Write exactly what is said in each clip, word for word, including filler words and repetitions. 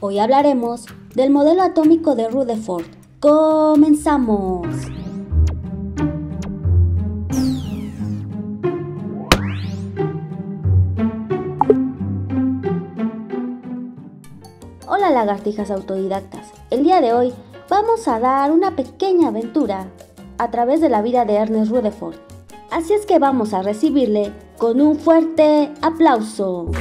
Hoy hablaremos del modelo atómico de Rutherford. ¡Comenzamos! Hola lagartijas autodidactas, el día de hoy vamos a dar una pequeña aventura a través de la vida de Ernest Rutherford. Así es que vamos a recibirle con un fuerte aplauso.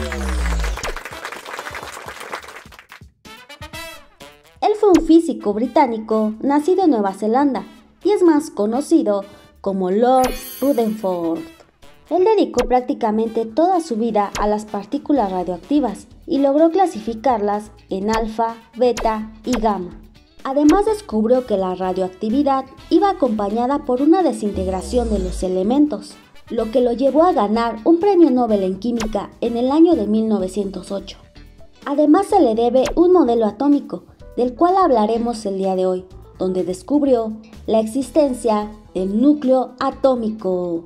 Él fue un físico británico nacido en Nueva Zelanda y es más conocido como Lord Rutherford. Él dedicó prácticamente toda su vida a las partículas radioactivas y logró clasificarlas en alfa, beta y gamma. Además descubrió que la radioactividad iba acompañada por una desintegración de los elementos, lo que lo llevó a ganar un premio Nobel en química en el año de mil novecientos ocho. Además se le debe un modelo atómico, del cual hablaremos el día de hoy, donde descubrió la existencia del núcleo atómico.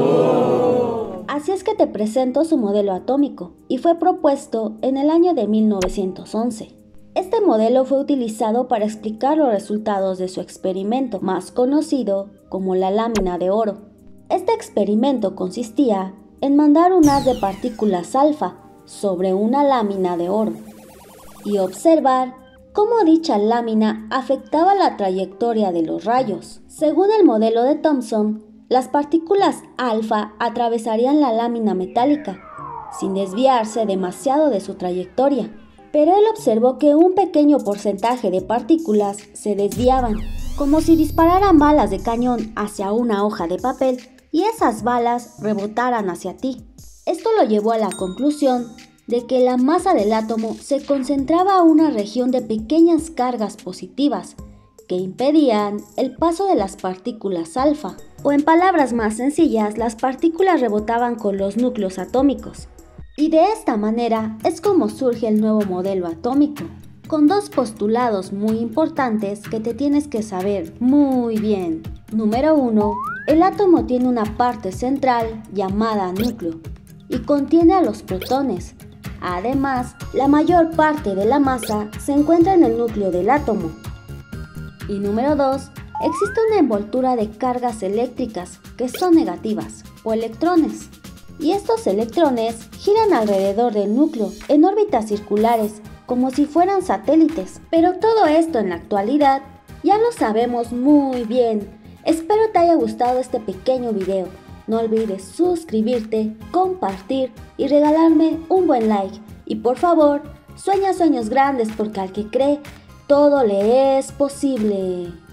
Oh. Así es que te presento su modelo atómico, y fue propuesto en el año de mil novecientos once. Este modelo fue utilizado para explicar los resultados de su experimento, más conocido como la lámina de oro. Este experimento consistía en mandar un haz de partículas alfa sobre una lámina de oro y observar cómo dicha lámina afectaba la trayectoria de los rayos. Según el modelo de Thomson, las partículas alfa atravesarían la lámina metálica, sin desviarse demasiado de su trayectoria. Pero él observó que un pequeño porcentaje de partículas se desviaban, como si dispararan balas de cañón hacia una hoja de papel y esas balas rebotaran hacia ti. Esto lo llevó a la conclusión de que la masa del átomo se concentraba a una región de pequeñas cargas positivas que impedían el paso de las partículas alfa. O en palabras más sencillas, las partículas rebotaban con los núcleos atómicos. Y de esta manera es como surge el nuevo modelo atómico, con dos postulados muy importantes que te tienes que saber muy bien. Número uno. El átomo tiene una parte central llamada núcleo y contiene a los protones. Además, la mayor parte de la masa se encuentra en el núcleo del átomo. Y número dos. Existe una envoltura de cargas eléctricas que son negativas, o electrones. Y estos electrones giran alrededor del núcleo en órbitas circulares como si fueran satélites. Pero todo esto en la actualidad ya lo sabemos muy bien. Espero te haya gustado este pequeño video. No olvides suscribirte, compartir y regalarme un buen like. Y por favor, sueña sueños grandes porque al que cree, todo le es posible.